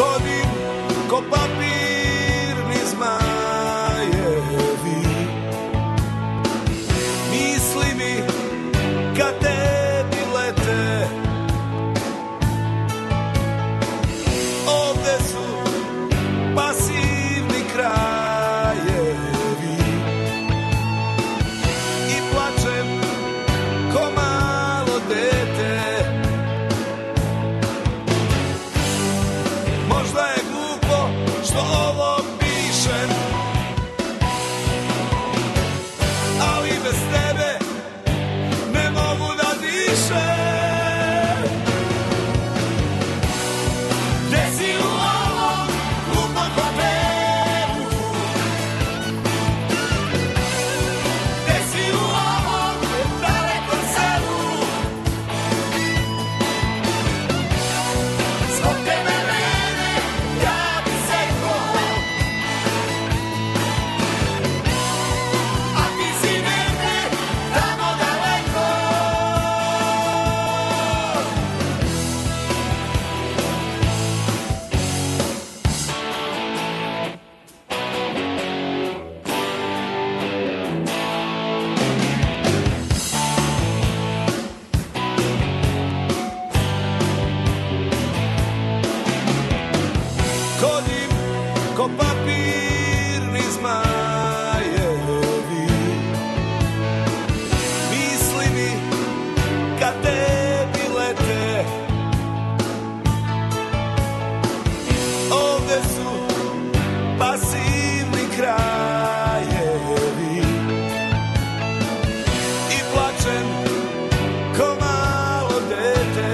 Hodim ko papirni zmajevi, misli mi kad tebi lete, ovde su pasivni krajevi i plačem ko malo dete. Možda je glupo što ovo pišem, ali bez tebe ne mogu da dišem. Gde si u ovom glupom hotelu? Gde si u ovom dalekom selu? Zbog tebe mene ja bi sekao, a ti si negde tamo daleko. Hodim ko papirni zmajevi, misli mi kad tebi lete, ovde su pasivni krajevi i plačem ko malo dete.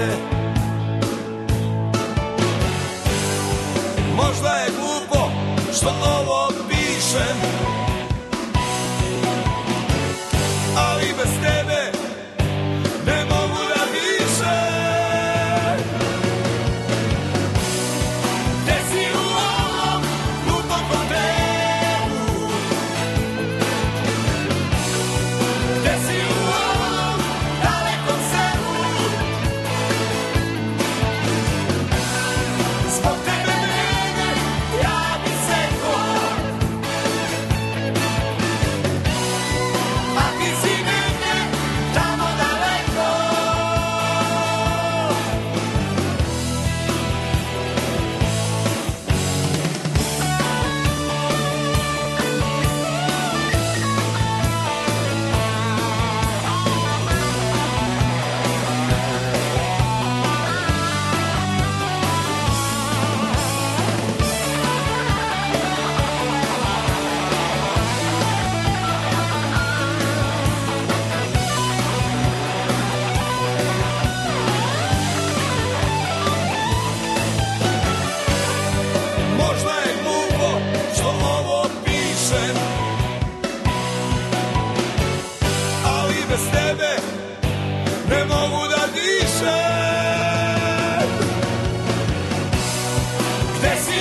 Možda je glupo što ovo pišem, ali bez tebe ne mogu da dišem. Gde si u ovom glupom hotelu? Gde si u ovom dalekom selu? Zbog tebe mene ja bi sekao, a ti si negde tamo daleko. Možda je glupo što ovo pišem, ali bez tebe ne mogu da dišem. Gde si